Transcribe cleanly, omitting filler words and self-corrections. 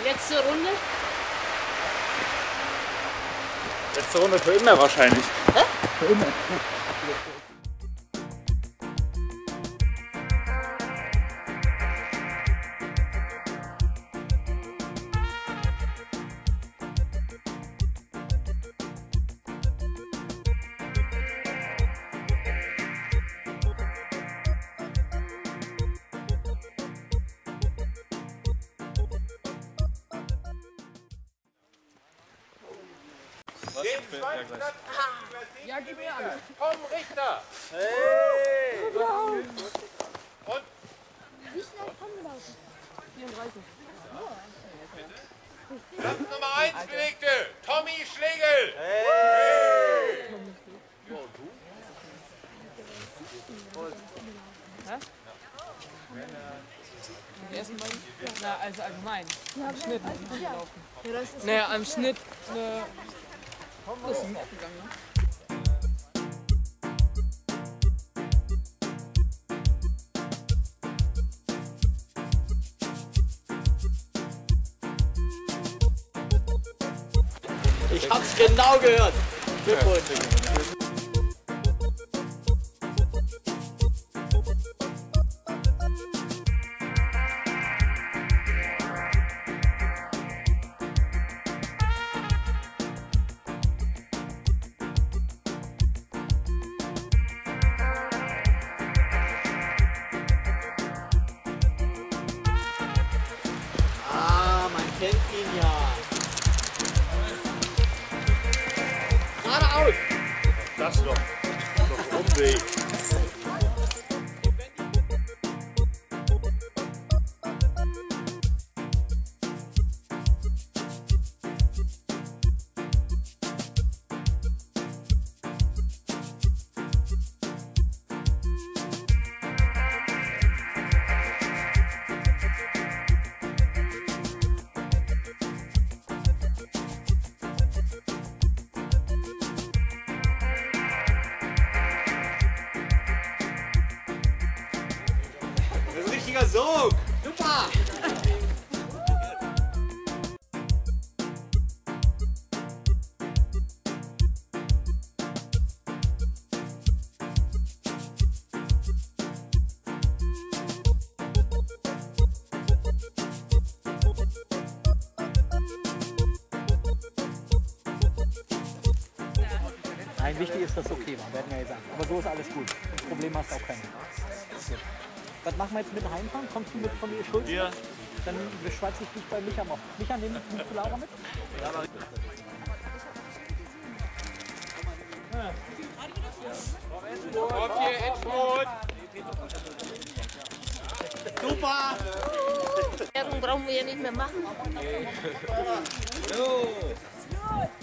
Letzte Runde? Letzte Runde für immer wahrscheinlich. Hä? Für immer. Ja, gib mir alles. Komm, Richter! Hey! Und? Wie schnell kommen wir laufen? 34. Platz Nummer 1 belegte, Tommy Schlegel! Hey! Hä? Die ersten beiden? Na, also allgemein. Im Schnitt muss man laufen. Ja, das ist Naja, im Schnitt das ist aufgegangen, ne? Ich hab's genau gehört. Glückwunsch. Ah, man kennt ihn ja. Geradeaus! Das ist doch Umweg. Das ist ein richtiger Sog. Super! Nein, wichtig ist, dass es okay war, werden wir ja sagen. Aber so ist alles gut. Das Problem hast du auch keine. Okay. Was machen wir jetzt mit heimfahren? Kommst du mit von mir Schulz? Ja. Dann beschwatze ich dich bei Micha auf. Micha, nimmst du Laura mit? Ja, aber Kommt hier Endspurt! Super! Werbung brauchen wir ja nicht mehr machen. So.